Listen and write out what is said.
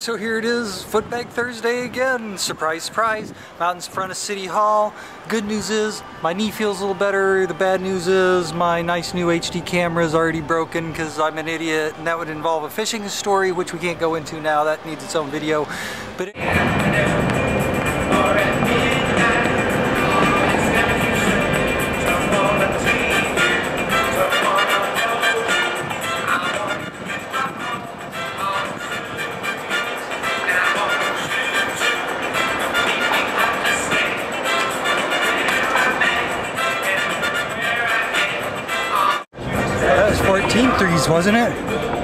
So here it is, Footbag Thursday again. Surprise, surprise. I'm out in front of City Hall. Good news is my knee feels a little better. The bad news is my nice new HD camera is already broken because I'm an idiot, and that would involve a fishing story, which we can't go into now. That needs its own video. But that was 14 threes, wasn't it?